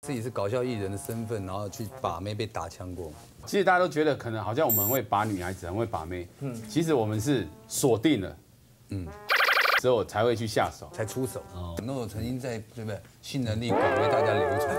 自己是搞笑艺人的身份，然后去把妹被打枪过。 其实大家都觉得可能好像我们很会把女孩子，很会把妹，其实我们是锁定了，之后才会去下手， 才出手。那我曾经在对不对性能力广为大家流传。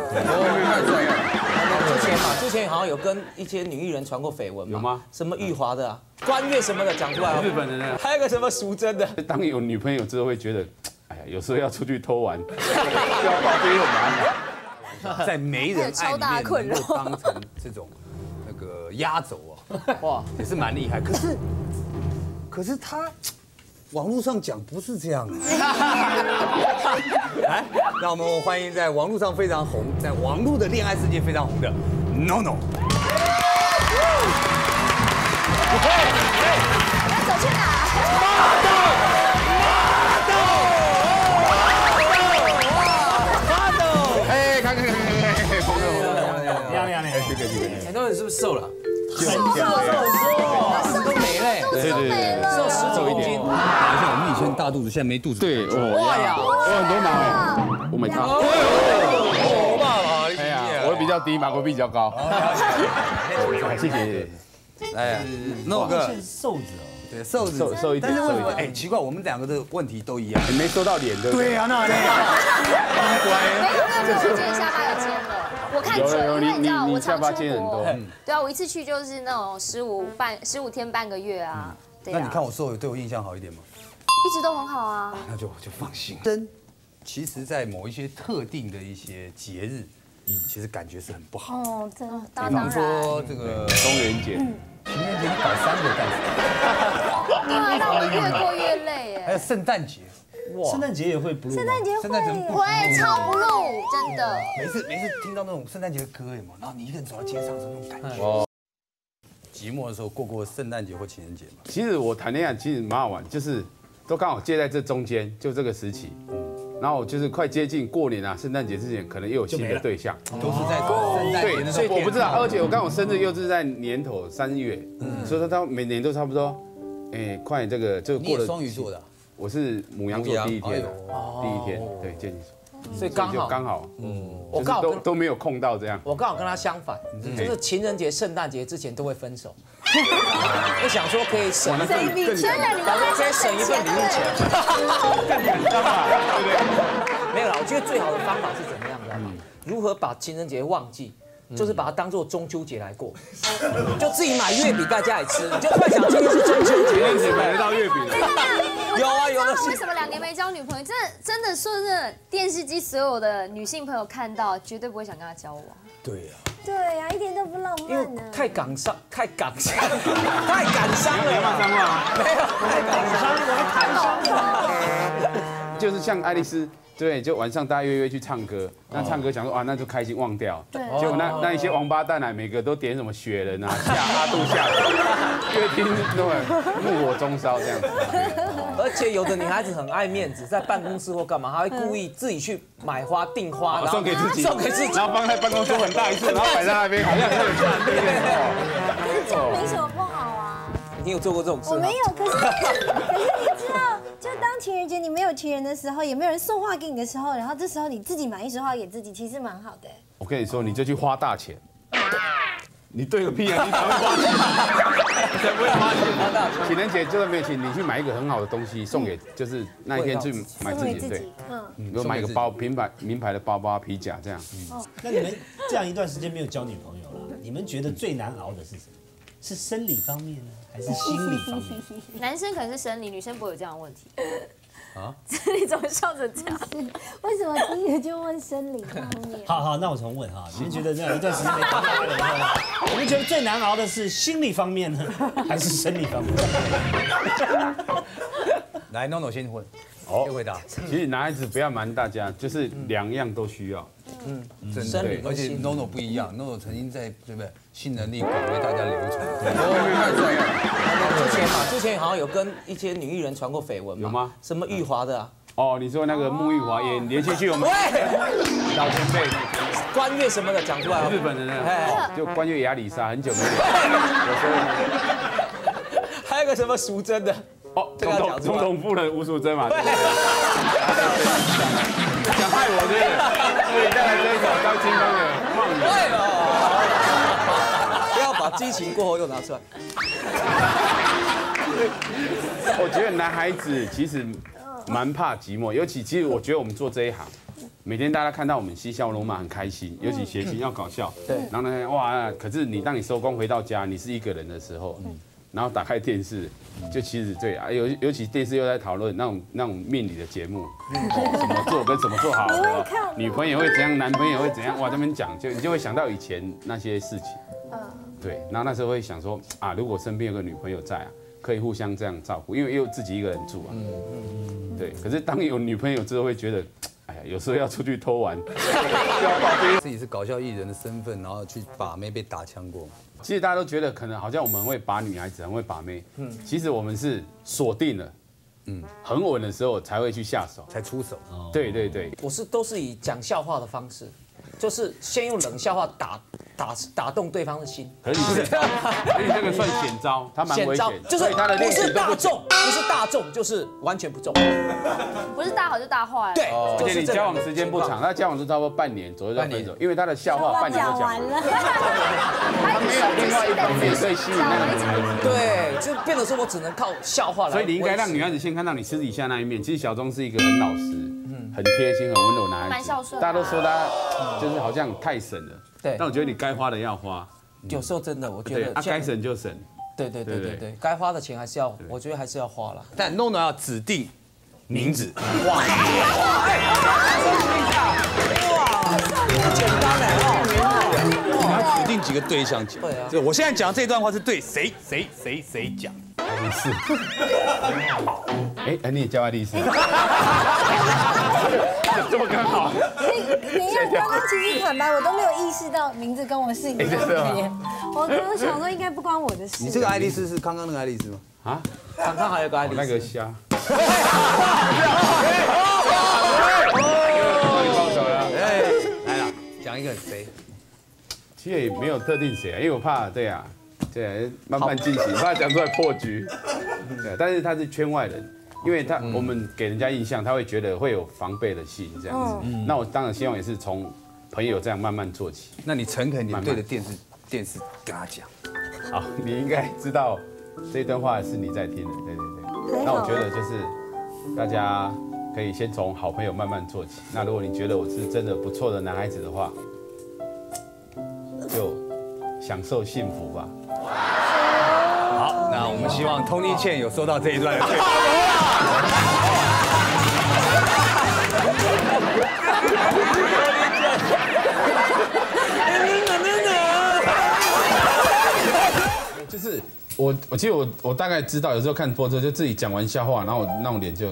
之前好像有跟一些女艺人传过绯闻嘛？ 有吗？ 什么玉华的啊，关月什么的讲出来。 日本人呢？ 还有个什么淑珍的。 当有女朋友之后会觉得，哎呀，有时候要出去偷玩，要报备又麻烦， 在媒人爱里面能够当成这种那个压轴啊，哇，也是蛮厉害。可是他。网络上讲不是这样的。来，让我们欢迎在网络上非常红，在网络的恋爱世界非常红的 NONO。 要走去哪？ 哎，看， 亮， 很多人是不是瘦了？ 瘦都没嘞， 对， 瘦10几公斤。 像我们以前大肚子，现在没肚子。 对， 哇呀， 我很多毛哎，我没他。哎呀，我比较低，马国比较高。谢谢。 哎，NONO哥瘦子哦， 对，瘦子瘦一点。 但是为什么？哎，奇怪，我们两个的问题都一样。 你没收到脸的。 对呀，那没有，我今天下巴有尖了。我看准，因为你知道我常出国。对啊，我一次去就是那种15天半个月啊。 那你看我瘦有对我印象好一点吗？ 一直都很好啊。 那就放心。真，其实，在某一些特定的一些节日，其实感觉是很不好。 哦，真的。 比方说这个中元节， 情人节你搞3个干什么？ 对啊，让我越过越累哎。 还有圣诞节， 哇，圣诞节也会 blue， 圣诞节会超不露，真的。 每次听到那种圣诞节的歌有没有？然后你一个人走到街上是那种感觉。寂寞的时候过过圣诞节或情人节嘛。 其实我谈恋爱其实蛮好玩，就是都刚好接在这中间，就这个时期。然后就是快接近过年啊，圣诞节之前可能又有新的对象， 都是在圣诞节。 所以我不知道，而且我刚好生日又是在年头3月，所以说他每年都差不多，快这个过了。 双鱼座的， 我是牡羊座第一天，对，见你说。 所以刚好， 我刚好都没有空到这样。 我刚好跟他相反，就是情人节、圣诞节之前都会分手。我想说可以省一份礼钱， 可以省一份礼物钱。 对不对？ 没有啦，我觉得最好的方法是怎么样的？如何把情人节忘记？就是把它当做中秋节来过，就自己买月饼在家里吃，你就突然想今天是中秋节， 情人节买得到月饼。 有啊，有的是。 为什么2年没交女朋友？真的说真的，电视机所有的女性朋友看到，绝对不会想跟他交往。 对呀。 对呀，一点都不浪漫呢。 太感伤了。没有骂脏话。 没有，太感伤了。 就是像爱丽丝。对，就晚上大家约去唱歌，那唱歌想说啊，那就开心忘掉。对。结果那一些王八蛋啊，每个都点什么雪人啊、阿杜夏，越听对怒火中烧这样子。 而且有的女孩子很爱面子，在办公室或干嘛，她会故意自己去买花、订花， 送给自己， 然后放在办公桌很大一束，然后摆在那边，好像很有钱。 这样没什么不好啊。 你有做过这种事吗？ 我没有，可是你知道，就当情人节你没有情人的时候，也没有人送花给你的时候，然后这时候你自己买一束花给自己，其实蛮好的。 我跟你说，你就去花大钱。你对个屁啊！你才会花钱，才不会花钱。情人节就算没有钱，你去买一个很好的东西送给，就是那一天去买自己，对，你给我买一个包，名牌的包包、皮夹这样。 那你们这样一段时间没有交女朋友了，你们觉得最难熬的是什么？是生理方面呢，还是心理方面？ 男生可能是生理，女生不会有这样的问题。啊？你怎么笑成这样？为什么第一个就问生理方面？ 好，那我重问哈，你们觉得这样一段时间没谈恋爱了以后呢，你们觉得最难熬的是心理方面呢，还是生理方面？ 来 ，NONO 先问，先回答。 其实男孩子不要瞒大家，就是2样都需要。 真的，而且 NONO 不一样，NONO 曾经在对不对性能力广为大家流传。 之前好像有跟一些女艺人传过绯闻嘛？ 有吗？ 什么玉华的啊？ 哦，你说那个穆玉华也连续去我们老前辈， 关月什么的讲出来。 日本人呢，就关月亚里莎很久没有。 还有个什么淑珍的。 哦，总统夫人吴淑珍嘛。想害我对不对？所以再来这一首《当清风》。 激情过后又拿出来。 我觉得男孩子其实蛮怕寂寞，尤其其实我觉得我们做这一行，每天大家看到我们嬉笑怒骂很开心，尤其谐星要搞笑，对，然后呢，哇，可是当你收工回到家，你是一个人的时候，然后打开电视，就其实对啊，尤其电视又在讨论那种命理的节目，怎么做跟怎么做好，女朋友会怎样，男朋友会怎样，哇，这边讲你就会想到以前那些事情，对，然后那时候会想说啊，如果身边有个女朋友在啊，可以互相这样照顾，因为又自己一个人住啊，对，可是当有女朋友之后会觉得。哎呀，有时候要出去偷玩， 自己是搞笑艺人的身份，然后去把妹被打枪过。 其实大家都觉得可能好像我们会把女孩子，很会把妹，其实我们是锁定了，很稳的时候才会去下手， 才出手。 对对对， 我都是以讲笑话的方式，就是先用冷笑话打动对方的心。 可是你这个算险招，它蛮危险， 就是他的不是大众，不是大众，就是完全不中。 不是大好就大坏。 对， 而且你交往时间不长，他交往是差不多半年左右就分手，因为他的笑话半年就讲完了，他没有另外一方面可以吸引那个女孩子。 对，就变得说我只能靠笑话来。 所以你应该让女孩子先看到你私底下那一面。其实小钟是一个很老实、很贴心、很温柔的男孩子， 蛮孝顺。 大家都说他就是好像太省了。 对， 但我觉得你该花的要花， 有时候真的，我觉得该省就省。 对，该花的钱还是要，我觉得还是要花了。 但 NONO 要指定名字。 哇，不简单哎！ 你要指定几个对象讲。 对啊。 就我现在讲这段话是对谁讲。 是。哎，你也叫爱丽丝。这么刚好。 你要刚刚其实坦白，我都没有意识到名字跟我是一样的耶。我刚刚想说应该不关我的事。 你这个爱丽丝是刚刚那个爱丽丝吗？ 啊， 刚刚还有个爱丽丝。 那个虾。 来了，讲一个谁？ 其实也没有特定谁啊，因为我怕对啊，慢慢进行，怕讲出来破局。对，但是他是圈外人。因为我们给人家印象，他会觉得会有防备的心这样子。那我当然希望也是从朋友这样慢慢做起。 那你诚恳点对着电视跟他讲。 好，你应该知道这段话是你在听的，对。那我觉得就是大家可以先从好朋友慢慢做起。那如果你觉得我是真的不错的男孩子的话，就享受幸福吧。 好，那我们希望 Tony Chen 有收到这一段的。 就是其实我大概知道，有时候看播之后就自己讲完笑话，然后我那种脸就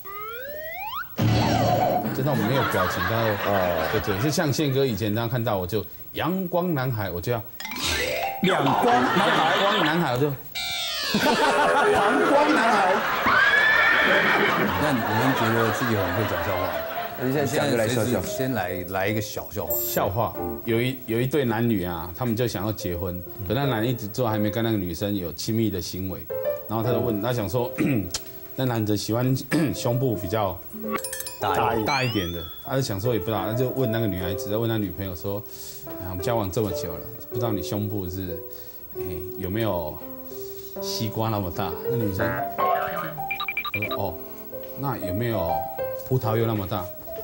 那种没有表情，然后对，就像宪哥以前这样看到我就阳光男孩，我就要阳光男孩，我就阳光男孩。 那你们觉得自己很会讲笑话？ 现在就来笑笑， 先来一个小笑话。 笑话，有一对男女啊，他们就想要结婚，可那男人一直做还没跟那个女生有亲密的行为，然后他就问，他想说，那男的喜欢胸部比较大一点的，他就想说也不知道，他就问那个女孩子，问他女朋友说，我们交往这么久了，不知道你胸部是，有没有西瓜那么大？那女生，我说哦，那有没有葡萄柚那么大？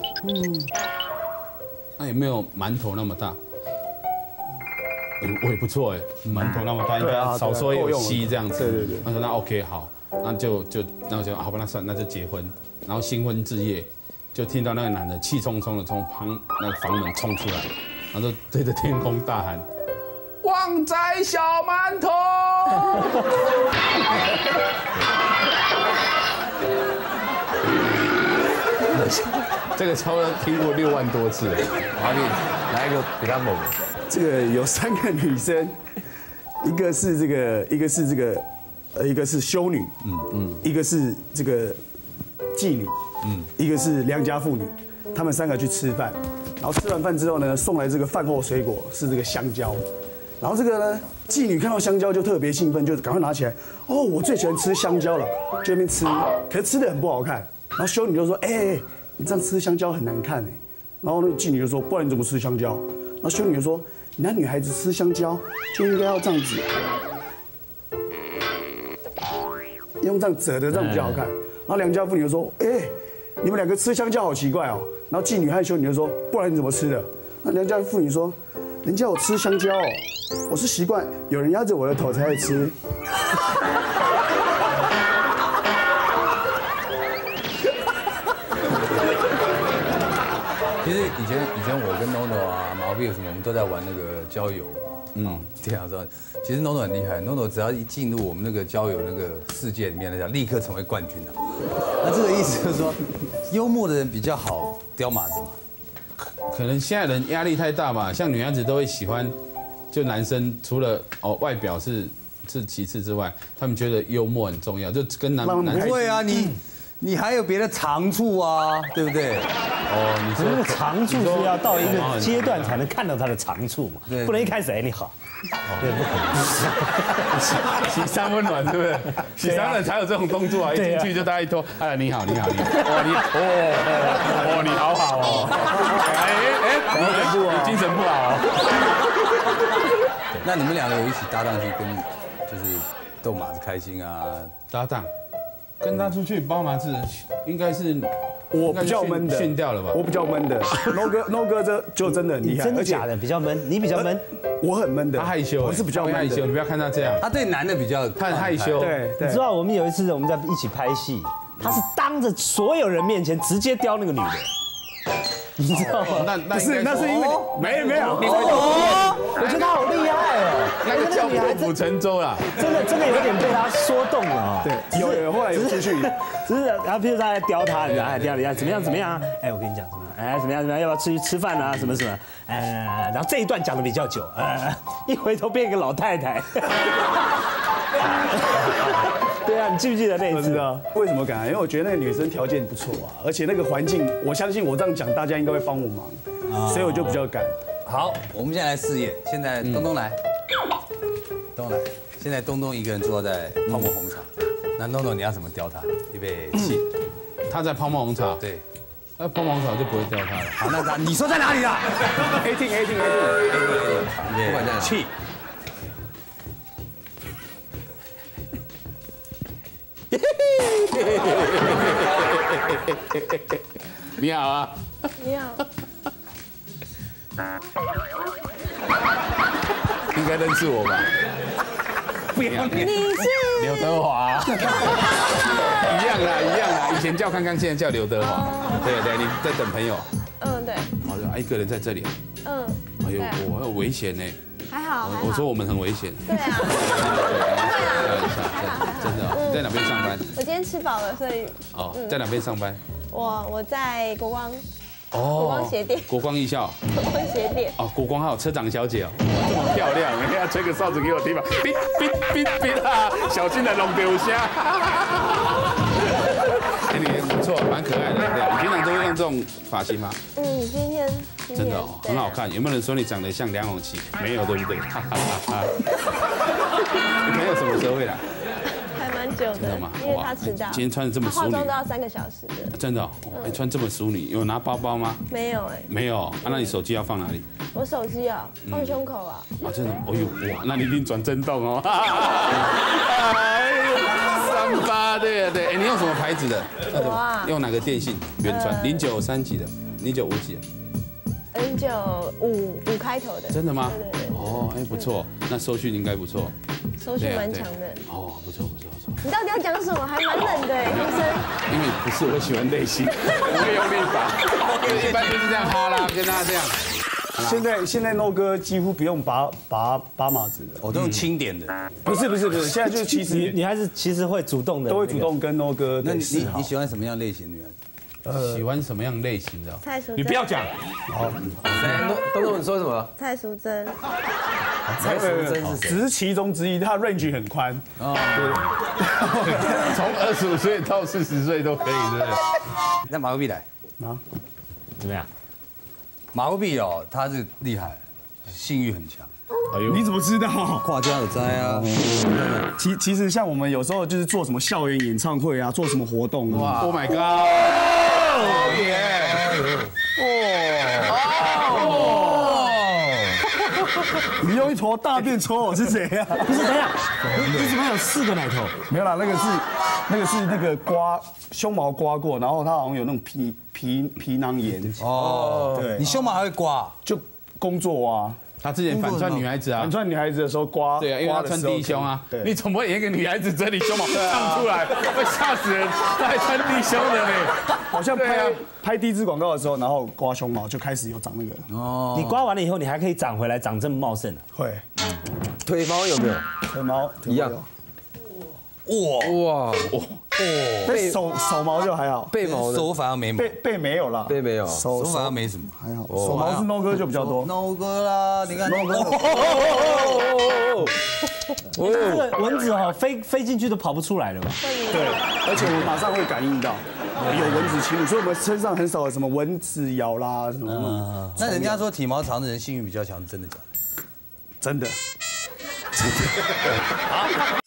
那有没有馒头那么大？我也不错哎，馒头那么大，应该少说也有西这样子。对。他说那 OK 好，那那我就好吧，那算那就结婚。然后新婚之夜，就听到那个男的气冲冲的从那个房门冲出来，然后就对着天空大喊：“旺仔小馒头！”这个差不多听过6万多次了。 华丽来一个比较猛的。 这个有3个女生，一个是修女，一个是这个妓女，一个是良家妇女。她们3个去吃饭，然后吃完饭之后呢，送来这个饭后水果是这个香蕉。然后这个呢，妓女看到香蕉就特别兴奋，就赶快拿起来。哦，我最喜欢吃香蕉了，就在那边吃，可是吃的很不好看。然后修女就说：“你这样吃香蕉很难看哎。”然后那妓女就说：“不然你怎么吃香蕉？”然后修女就说：“ 那女孩子吃香蕉就应该要这样子，用这样折的，这样比较好看。然后良家妇女就说：“哎，你们两个吃香蕉好奇怪哦。”然后妓女和修女就说：“不然你怎么吃的？”那良家妇女说：“人家有吃香蕉哦，我是习惯有人压着我的头才会吃。” 其实以前我跟 NONO 啊、毛病有什么，我们都在玩那个交友。这样说，其实 NONO 很厉害，NONO 只要一进入我们那个交友那个世界里面来讲，立刻成为冠军了。那这个意思就是说，幽默的人比较好叼马子嘛。 可能现在人压力太大嘛，像女孩子都会喜欢，就男生除了外表是其次之外，他们觉得幽默很重要，就跟男不会啊，你还有别的长处啊，对不对？ 你说那个长处是要到一个阶段才能看到他的长处嘛，不能一开始你好，对，不可能。 洗三温暖，对不对？洗三温暖才有这种动作啊，一进去就大家一拖，哎，你好，你好，你好好哦，你精神不好。 那你们两个有一起搭档去跟就是逗马子开心啊？ 搭档。跟他出去包马子，应该是我比较闷的， 训掉了吧？ 我比较闷的，No 哥这就真的很厉害， 真的假的？比较闷，你比较闷， 我很闷的， 他害羞， 我是比较害羞，你不要看他这样， 他对男的比较他很害羞。 对， 你知道我们有一次我们在一起拍戏，他是当着所有人面前直接叼那个女的。你知道吗？ 那是因为没有， 我觉得他好厉害哦， 那个叫破釜沉舟啦， 真的有点被他说动了。 对，有后来有出去， 只是然后譬如他在叼他，然后叼你怎么样啊？哎，我跟你讲怎么样？哎，怎么样？要不要出去吃饭啊？什么？然后这一段讲的比较久，一回头变一个老太太。对啊，你记不记得那一次啊？ 为什么敢？因为我觉得那个女生条件不错啊，而且那个环境，我相信我这样讲，大家应该会帮我忙，所以我就比较敢。 好，我们现在来试验。现在东东来，现在东东一个人坐在泡沫红茶，那 NONO 你要怎么叼他？预备起， 他在泡沫红茶， 对， 那泡沫红茶就不会叼他了。 好，那你说在哪里啦 ？A 厅， 不管在哪，起。 你好啊！ 你好， 应该认识我吧？不要脸！ 你是刘德华，一样啦，以前叫康康，现在叫刘德华。对，你在等朋友。 对。 好的，一个人在这里。哎呦，我很危险呢。 还好。 我说我们很危险。 对啊。 真的，你在哪边上班？ 我今天吃饱了，所以。 在哪边上班？ 我在国光。国光鞋店。 国光艺校。 国光鞋店。 国光还有车长小姐哦，这么漂亮，你要吹个哨子给我听吧，哔啦，小心的弄丢虾。你不错，蛮可爱的。对，你平常都会用这种发型吗？ 今天真的很好看。有没有人说你长得像梁咏琪？没有，对不对？你朋友什么时候会来？ 还蛮久的，因为他迟到。 今天穿的这么淑女， 化妆都要3个小时的。 真的，你穿这么淑女，有拿包包吗？ 没有没有。那你手机要放哪里？ 我手机放胸口啊。 真的，哎呦哇，那你一定转震动哦。38对，哎，你用什么牌子的？用哪个电信？原传093几的，095几的 ？N95开头的。 真的吗？ 对。 哎，不错，那收讯应该不错。 收讯蛮强的。 不错。 你到底要讲什么？还蛮冷的，医生。 因为不是我喜欢类型，我会用力法，一般就是这样哈啦，跟大家这样。 现在 NO 哥几乎不用拔马子的， 我都用轻点的。 不是，现在就其实你还是其实会主动的， 都会主动跟 NO 哥。 那你喜欢什么样类型的女孩子？ 喜欢什么样类型的？ 蔡淑珍。 你不要讲。 好，东你说什么？ 蔡淑珍。 蔡淑珍是谁？ 只是其中之一，他 range 很宽。 对，从25岁到40岁都可以，对不对？ 那马国碧来啊？怎么样？ 马国碧他是厉害，性欲很强。 你怎么知道？ 跨家有灾啊！ 其实像我们有时候就是做什么校园演唱会啊，做什么活动啊。 Oh my god！ 你用一坨大便戳我是谁呀？ 不是，等一下，你怎么有4个奶头？ 没有啦，那个是那个刮胸毛刮过，然后它好像有那种皮囊炎。 哦， 对， 你胸毛还会刮？ 就工作啊。 他之前反串女孩子啊反，串女孩子的时候刮， 对啊，因为他穿低胸啊， 对， 你总不会演一个女孩子整理胸毛唱出来，会吓死人，他还穿低胸的呢。 好像拍第一支广告的时候，然后刮胸毛就开始有长那个。 哦， 你刮完了以后，你还可以长回来，长这么茂盛啊？ 会， 腿毛有没有？ 腿毛一样。 哇， 但手毛就还好， 背毛呢？ 手反而没毛， 背没有啦， 背没有。 手反而没什么， 还好，手毛是 No 哥就比较多。 No 哥啦，你看 No 哥， 这个蚊子哈飞进去都跑不出来了吧？ 对，而且我们马上会感应到有蚊子侵入，所以我们身上很少有什么蚊子咬啦什么。 那人家说体毛长的人性欲比较强，真的假的？ 真的。 好，